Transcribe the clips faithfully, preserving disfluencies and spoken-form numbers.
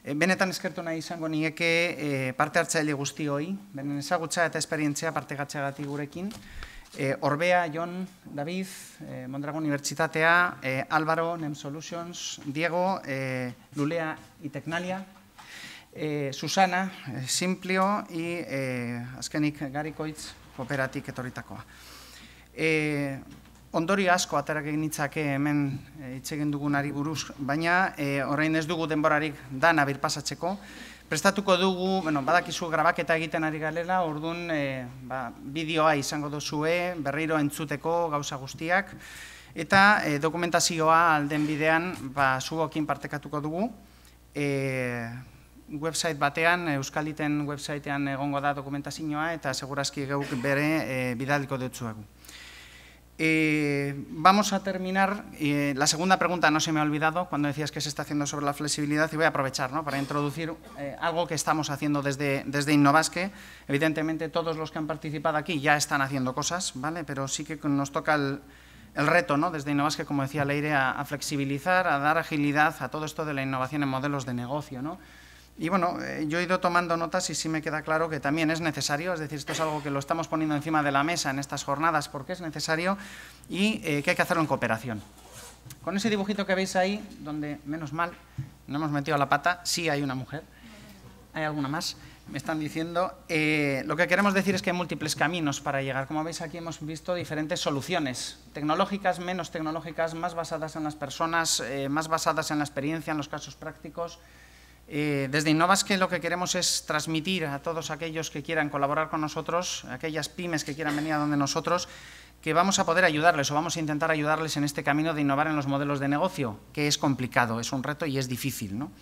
Benetan eskertu nahi izango nieke parte hartzaile guztioi, benen ezagutza eta esperientzia partekatzeagatik gurekin. Orbea, Jon, David, Mondragon Unibertsitatea, Álvaro, Nem Solutions, Diego, Lulea y Tecnalia, Susana, Simplio y azkenik Garikoitz Kooperatik etorritakoa. Ondorio asko aterak egin nitzake hemen hitz egin dugunari buruz, baina orain ez dugu denborarik dana birpasatzeko. Prestatuko dugu, badakizu grabaketa egiten ari garela, orduan bideoa izango duzue, berriro entzuteko gauza guztiak, eta dokumentazioa alden bidean zuokin partekatuko dugu. Website batean, Euskaliten websitean egongo da dokumentazioa, eta segurazki geuk bere bidaliko dutzuegu. Eh, vamos a terminar, eh, la segunda pregunta no se me ha olvidado cuando decías que se está haciendo sobre la flexibilidad y voy a aprovechar, ¿no?, para introducir eh, algo que estamos haciendo desde, desde Innovasque. Evidentemente todos los que han participado aquí ya están haciendo cosas, ¿vale? Pero sí que nos toca el, el reto, ¿no?, desde Innovasque, como decía Leire, a, a flexibilizar, a dar agilidad a todo esto de la innovación en modelos de negocio, ¿no? Y bueno, eh, yo he ido tomando notas y sí me queda claro que también es necesario, es decir, esto es algo que lo estamos poniendo encima de la mesa en estas jornadas porque es necesario y eh, que hay que hacerlo en cooperación. Con ese dibujito que veis ahí, donde menos mal no hemos metido la pata, sí hay una mujer, hay alguna más, me están diciendo, eh, lo que queremos decir es que hay múltiples caminos para llegar. Como veis aquí hemos visto diferentes soluciones, tecnológicas, menos tecnológicas, más basadas en las personas, eh, más basadas en la experiencia, en los casos prácticos. Eh, desde Innovasque lo que queremos es transmitir a todos aquellos que quieran colaborar con nosotros, aquellas pymes que quieran venir a donde nosotros, que vamos a poder ayudarles o vamos a intentar ayudarles en este camino de innovar en los modelos de negocio, que es complicado, es un reto y es difícil, ¿no?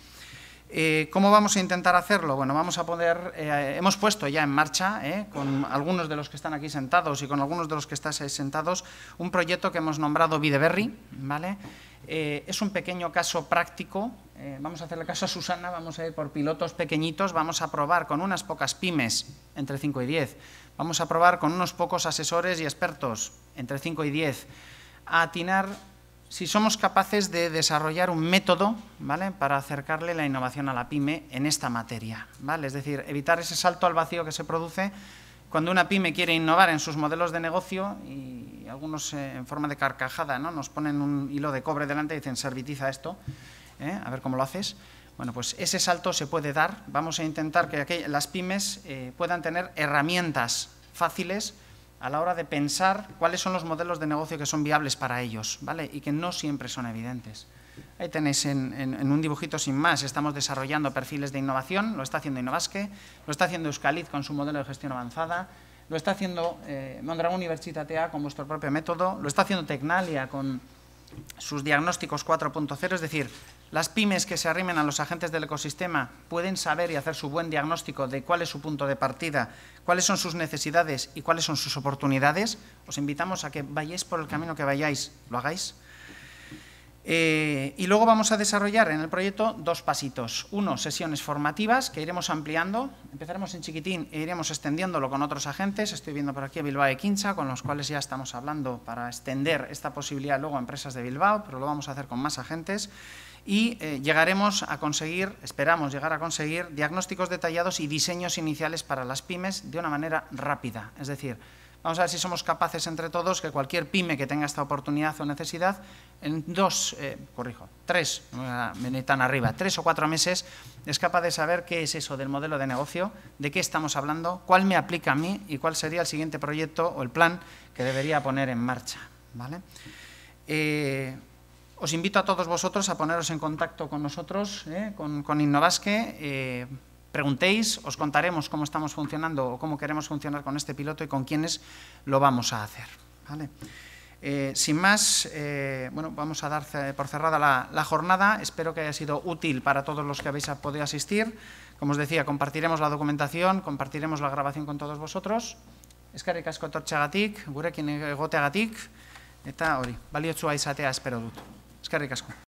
Eh, ¿Cómo vamos a intentar hacerlo? Bueno, vamos a poder, eh, hemos puesto ya en marcha, eh, con algunos de los que están aquí sentados y con algunos de los que estáis sentados, un proyecto que hemos nombrado Videberri, ¿vale? Eh, es un pequeño caso práctico, eh, vamos a hacerle caso a Susana, vamos a ir por pilotos pequeñitos, vamos a probar con unas pocas pymes, entre cinco y diez, vamos a probar con unos pocos asesores y expertos, entre cinco y diez, a atinar si somos capaces de desarrollar un método, ¿vale?, para acercarle la innovación a la pyme en esta materia, ¿vale? Es decir, evitar ese salto al vacío que se produce cuando una pyme quiere innovar en sus modelos de negocio y algunos eh, en forma de carcajada, ¿no?, nos ponen un hilo de cobre delante y dicen, servitiza esto, ¿eh?, a ver cómo lo haces. Bueno, pues ese salto se puede dar. Vamos a intentar que aquel, las pymes eh, puedan tener herramientas fáciles a la hora de pensar cuáles son los modelos de negocio que son viables para ellos, ¿vale?, y que no siempre son evidentes. Ahí tenéis en, en, en un dibujito sin más, estamos desarrollando perfiles de innovación, lo está haciendo Innovasque, lo está haciendo Euskalit con su modelo de gestión avanzada, lo está haciendo eh, Mondragon Unibertsitatea con vuestro propio método, lo está haciendo Tecnalia con sus diagnósticos cuatro punto cero, es decir, las pymes que se arrimen a los agentes del ecosistema pueden saber y hacer su buen diagnóstico de cuál es su punto de partida, cuáles son sus necesidades y cuáles son sus oportunidades. Os invitamos a que vayáis por el camino que vayáis, lo hagáis. Eh, y luego vamos a desarrollar en el proyecto dos pasitos. Uno, sesiones formativas que iremos ampliando. Empezaremos en chiquitín e iremos extendiéndolo con otros agentes. Estoy viendo por aquí a Bilbao y Quincha, con los cuales ya estamos hablando para extender esta posibilidad luego a empresas de Bilbao, pero lo vamos a hacer con más agentes. Y eh, llegaremos a conseguir, esperamos llegar a conseguir, diagnósticos detallados y diseños iniciales para las pymes de una manera rápida. Es decir, vamos a ver si somos capaces entre todos que cualquier pyme que tenga esta oportunidad o necesidad, en dos, eh, corrijo, tres, me tan arriba, tres o cuatro meses, es capaz de saber qué es eso del modelo de negocio, de qué estamos hablando, cuál me aplica a mí y cuál sería el siguiente proyecto o el plan que debería poner en marcha, ¿vale? Eh, os invito a todos vosotros a poneros en contacto con nosotros, eh, con, con Innovasque. Eh, preguntéis, os contaremos cómo estamos funcionando o cómo queremos funcionar con este piloto y con quiénes lo vamos a hacer, ¿vale? Eh, sin más, eh, bueno, vamos a dar por cerrada la, la jornada. Espero que haya sido útil para todos los que habéis podido asistir. Como os decía, compartiremos la documentación, compartiremos la grabación con todos vosotros. Eskerrik asko etortzeagatik, gurekin egoteagatik, eta hori, baliotsua izatea espero dut. Eskerrik asko.